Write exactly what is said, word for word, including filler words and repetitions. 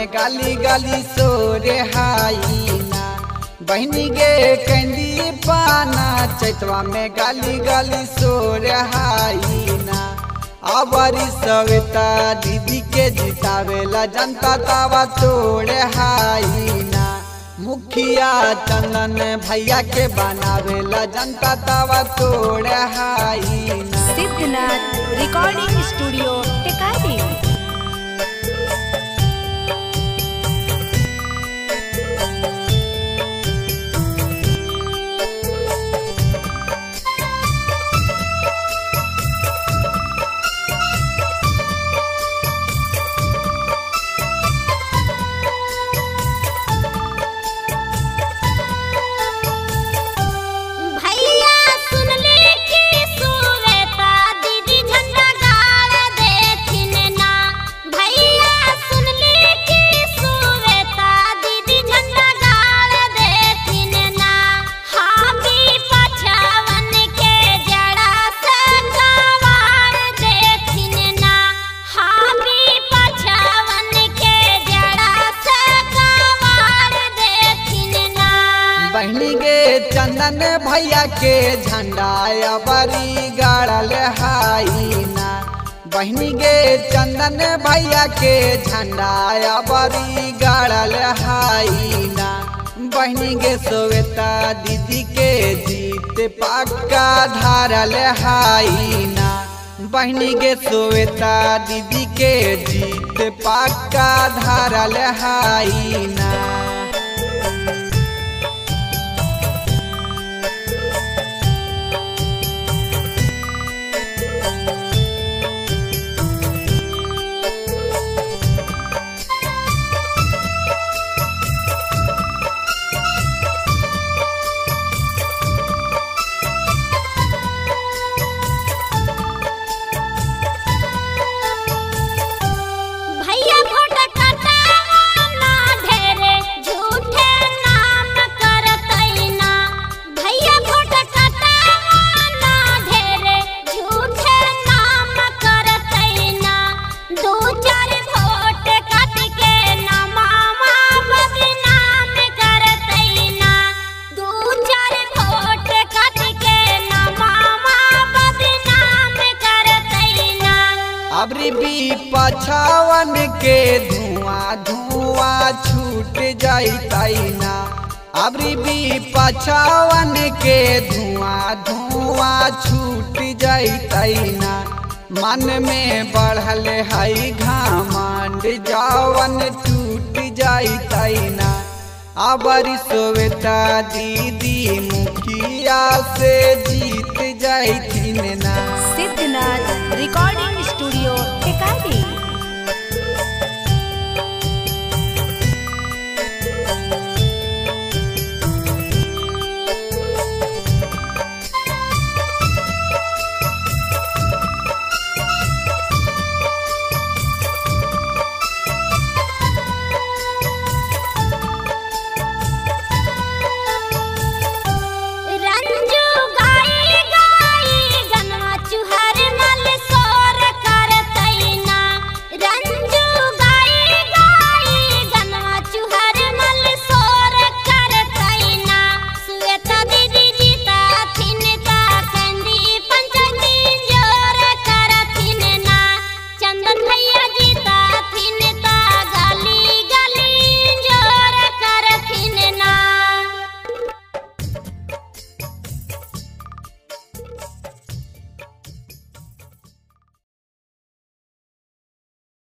में गाली गाली सोरे हाई ना। बहनी गे कैंडी पाना चैतवा में गाली गाली सोरे हाई ना। आवारी सविता दीदी के जितावेला जनता तावा तोड़े हाई ना। मुखिया चंदन भैया के बनावेला जनता तावा तोड़े हाई ना। Siddhnath recording studio Tekari. बहनी गे चंदन भैया के झंडा बड़ी गाड़ल हाई ना। बहनी गे चंदन भैया के झंडा बड़ी गाड़ल हाई ना। बहनी गे सोवेता दीदी के जीत पक्का धारल हाई ना। बहनी गे सोवेता दीदी के जीत पक्का धारल हाई ना। अबरी भी पछावन के धुआं धुआं छूट जाई ना। अबरी भी पछावन के धुआं धुआं छूट जाई ना। मन में बढ़ल हई घमंड जवन टूट जाई ना। अबरी सोवेता दीदी मुखिया से जीत जाई ना। Siddhnath recording studio Tekari.